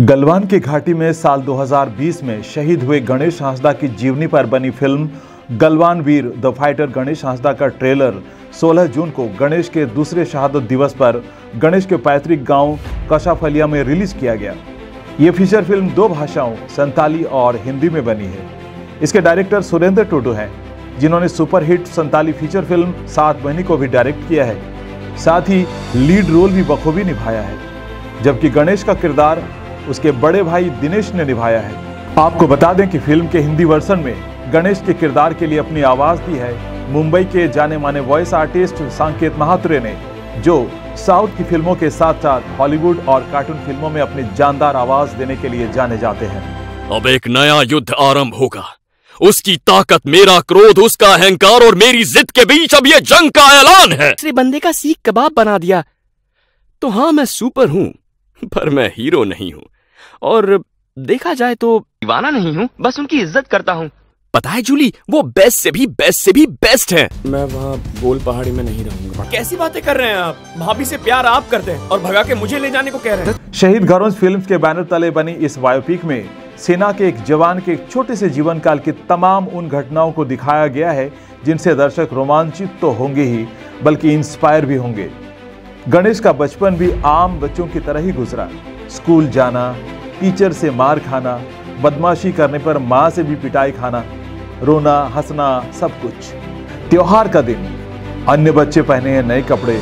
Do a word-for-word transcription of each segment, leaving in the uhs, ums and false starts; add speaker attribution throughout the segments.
Speaker 1: गलवान की घाटी में साल दो हज़ार बीस में शहीद हुए गणेश हांसदा की जीवनी पर बनी film Galwan Veer the fighter Ganesh Hansda का ट्रेलर सोलह जून को गणेश के दूसरे शहादत दिवस पर गणेश के पैतृक गांव कशाफलिया में रिलीज किया गया। ये फीचर फिल्म दो भाषाओं संताली और हिंदी में बनी है। इसके डायरेक्टर सुरेंद्र टुडू हैं, जिन्होंने सुपरहिट संताली फीचर फिल्म सात बहिनी को भी डायरेक्ट किया है। साथ ही लीड रोल भी बखूबी निभाया है, जबकि गणेश का किरदार उसके बड़े भाई दिनेश ने निभाया है। आपको बता दें कि फिल्म के हिंदी वर्जन में गणेश के किरदार के लिए अपनी आवाज दी है मुंबई के जाने माने वॉइस आर्टिस्ट सांकेत महात्रे ने, जो साउथ की फिल्मों के साथ साथ हॉलीवुड और कार्टून फिल्मों में अपनी जानदार आवाज देने के लिए जाने जाते हैं।
Speaker 2: अब एक नया युद्ध आरंभ होगा। उसकी ताकत, मेरा क्रोध, उसका अहंकार और मेरी जिद के बीच अब ये जंग का ऐलान है।
Speaker 3: दूसरे बंदे का सीख कबाब बना दिया। तो हाँ, मैं सुपर हूँ, पर मैं हीरो नहीं हूँ, और देखा जाए तो दीवाना नहीं हूँ, बस उनकी इज्जत करता हूँ। पता है जूली, वो बेस्ट से भी बेस्ट से भी बेस्ट है।
Speaker 4: मैं वहाँ गोल पहाड़ी में नहीं रहूंगा।
Speaker 3: कैसी बातें कर रहे हैं आप? भाभी से प्यार आप करते हैं और भगा के मुझे ले जाने को कह रहे हैं।
Speaker 1: शहीद घरों फिल्म्स के बैनर तले बनी इस बायोपिक में सेना के एक जवान के एक छोटे से जीवन काल की तमाम उन घटनाओं को दिखाया गया है जिनसे दर्शक रोमांचित तो होंगे ही, बल्कि इंस्पायर भी होंगे। गणेश का बचपन भी आम बच्चों की तरह ही गुजरा। स्कूल जाना, टीचर से मार खाना, बदमाशी करने पर माँ से भी पिटाई खाना, रोना हंसना, सब कुछ। त्योहार का दिन, अन्य बच्चे पहने हैं नए कपड़े,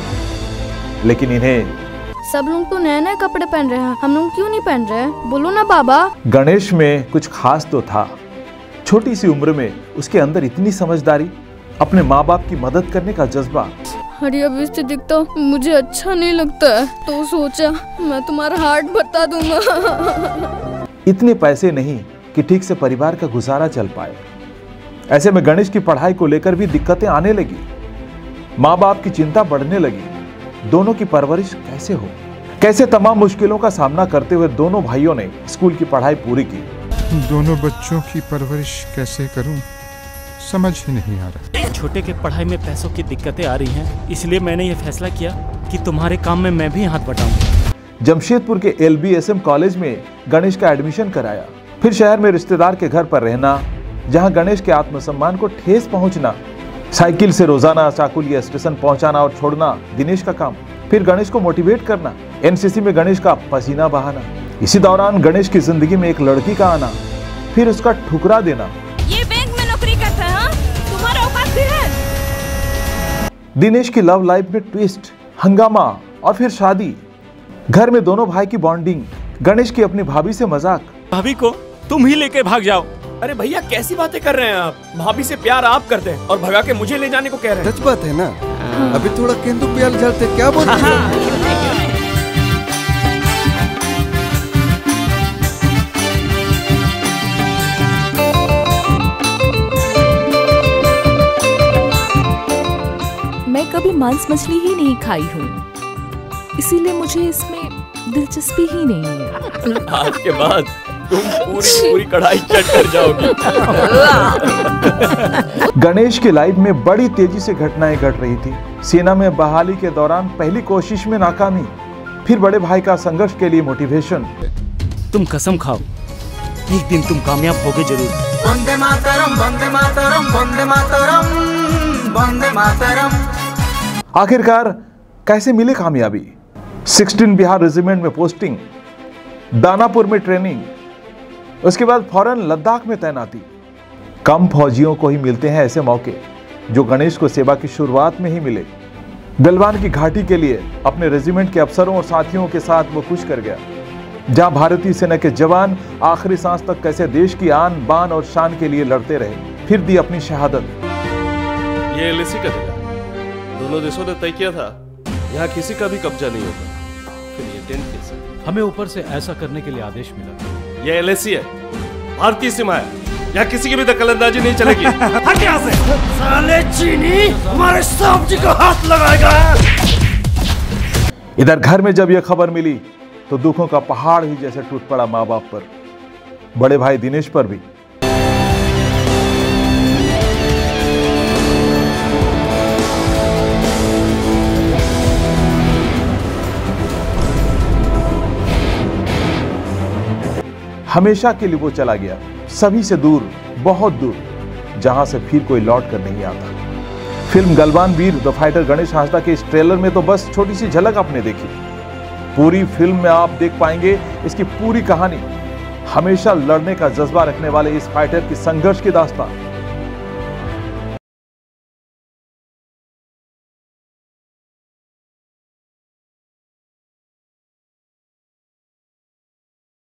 Speaker 1: लेकिन इन्हें
Speaker 5: सब लोग तो नए नए कपड़े पहन रहे हैं, हम लोग क्यों नहीं पहन रहे? बोलो ना बाबा।
Speaker 1: गणेश में कुछ खास तो था। छोटी सी उम्र में उसके अंदर इतनी समझदारी, अपने माँ बाप की मदद करने का जज्बा।
Speaker 5: हरी अब इससे दिखता मुझे अच्छा नहीं लगता है, तो सोचा मैं तुम्हारा हार्ट बता दूंगा।
Speaker 1: इतने पैसे नहीं कि ठीक से परिवार का गुजारा चल पाए। ऐसे में गणेश की पढ़ाई को लेकर भी दिक्कतें आने लगी। माँ बाप की चिंता बढ़ने लगी। दोनों की परवरिश कैसे हो, कैसे तमाम मुश्किलों का सामना करते हुए दोनों भाइयों ने स्कूल की पढ़ाई पूरी की।
Speaker 6: दोनों बच्चों की परवरिश कैसे करूं, समझ ही नहीं आ रहा।
Speaker 7: छोटे के पढ़ाई में पैसों की दिक्कतें आ रही हैं, इसलिए मैंने ये फैसला किया कि तुम्हारे काम में मैं भी हाथ बटाऊंगा।
Speaker 1: जमशेदपुर के L B S M college में गणेश का एडमिशन कराया। फिर शहर में रिश्तेदार के घर पर रहना, जहां गणेश के आत्मसम्मान को ठेस पहुंचना। साइकिल से रोजाना चाकुलिया स्टेशन पहुंचाना और छोड़ना दिनेश का काम। फिर गणेश को मोटिवेट करना, एन सी सी में गणेश का पसीना बहाना। इसी दौरान गणेश की जिंदगी में एक लड़की का आना, फिर उसका ठुकरा देना।
Speaker 5: ये बैंक में नौकरी करता है, हाँ? तुम्हारा औकात भी है?
Speaker 1: दिनेश की लव लाइफ में ट्विस्ट, हंगामा और फिर शादी। घर में दोनों भाई की बॉन्डिंग, गणेश की अपनी भाभी से मजाक।
Speaker 7: भाभी को तुम ही लेके भाग जाओ।
Speaker 3: अरे भैया, कैसी बातें कर रहे हैं आप? भाभी से प्यार आप करते हैं और भगा के मुझे ले जाने को कह रहे हैं।
Speaker 8: सच बात है ना? अभी थोड़ा केंदू प्याल झलते, क्या बोलते हैं?
Speaker 9: मैं कभी मांस मछली ही नहीं खाई हूँ, इसीलिए मुझे इसमें दिलचस्पी ही नहीं है।
Speaker 3: आज के बाद तुम पूरी पूरी कढ़ाई चट कर जाओगी।
Speaker 1: गणेश की लाइफ में बड़ी तेजी से घटनाएं घट रही थी। सेना में बहाली के दौरान पहली कोशिश में नाकामी, फिर बड़े भाई का संघर्ष के लिए मोटिवेशन।
Speaker 7: तुम कसम खाओ, एक दिन तुम कामयाब होगे जरूर।
Speaker 10: वंदे मातरम, वंदे मातरम, वंदे मातरम, वंदे मातरम।
Speaker 1: आखिरकार कैसे मिली कामयाबी? सोलह बिहार रेजिमेंट में पोस्टिंग, दानापुर में ट्रेनिंग, उसके बाद फौरन लद्दाख में तैनाती। कम फौजियों को ही मिलते हैं ऐसे मौके, जो गणेश को सेवा की शुरुआत में ही मिले। गलवान की घाटी के लिए अपने रेजिमेंट के अफसरों और साथियों के साथ वो कुछ कर गया, जहां भारतीय सेना के जवान आखिरी सांस तक कैसे देश की आन बान और शान के लिए लड़ते रहे, फिर दी अपनी शहादत।
Speaker 4: ये एल ए सी का जगह, दोनों देशों ने तय किया था यहाँ किसी का भी कब्जा नहीं होगा। फिर ये टेंट कैसे?
Speaker 7: हमें ऊपर से ऐसा करने के लिए आदेश मिला।
Speaker 4: ये एल ए सी है, भारतीय सीमा है, यहाँ किसी की भी दखलंदाजी नहीं चलेगी।
Speaker 10: हट यहाँ से, साले चीनी हमारे सब्जी को हाथ लगाएगा।
Speaker 1: इधर घर में जब यह खबर मिली तो दुखों का पहाड़ ही जैसे टूट पड़ा माँ बाप पर, बड़े भाई दिनेश पर भी। हमेशा के लिए वो चला गया, सभी से दूर, बहुत दूर, जहां से फिर कोई लौट कर नहीं आता। Film Galwan Veer the fighter Ganesh Hansda के इस ट्रेलर में तो बस छोटी सी झलक आपने देखी। पूरी फिल्म में आप देख पाएंगे इसकी पूरी कहानी, हमेशा लड़ने का जज्बा रखने वाले इस फाइटर की संघर्ष की दास्तान।